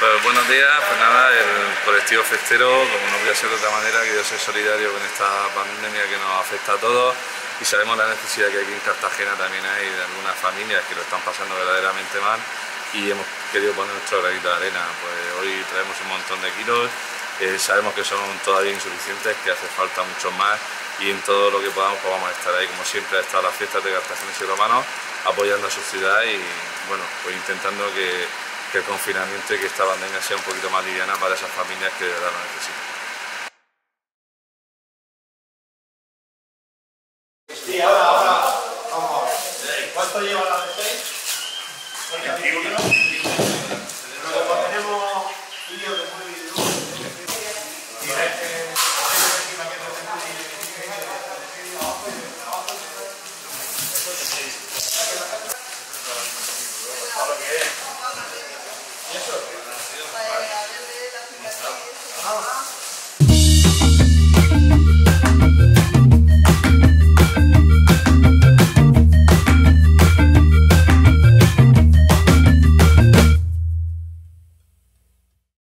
Pues buenos días, pues nada, el colectivo festero, como no podía ser de otra manera, quería ser solidario con esta pandemia que nos afecta a todos y sabemos la necesidad que aquí en Cartagena también hay de algunas familias que lo están pasando verdaderamente mal y hemos querido poner nuestro granito de arena. Pues hoy traemos un montón de kilos, sabemos que son todavía insuficientes, que hace falta mucho más y en todo lo que podamos pues vamos a estar ahí, como siempre ha estado las fiestas de Cartagena y Romanos, apoyando a su ciudad y bueno, pues intentando que el confinamiento y que esta pandemia sea un poquito más liviana para esas familias que de verdad lo necesitan. Sí, ahora, vamos. ¿Cuánto lleva la de 6? 21. Luego tenemos lío de muy ¿Y eso?